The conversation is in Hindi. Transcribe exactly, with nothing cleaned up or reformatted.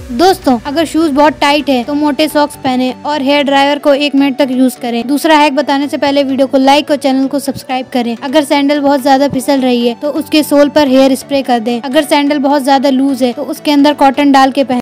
दोस्तों अगर शूज बहुत टाइट है तो मोटे सॉक्स पहने और हेयर ड्रायर को एक मिनट तक यूज करें। दूसरा हैक बताने से पहले वीडियो को लाइक और चैनल को सब्सक्राइब करें। अगर सैंडल बहुत ज्यादा फिसल रही है तो उसके सोल पर हेयर स्प्रे कर दें। अगर सैंडल बहुत ज्यादा लूज है तो उसके अंदर कॉटन डाल के पहने।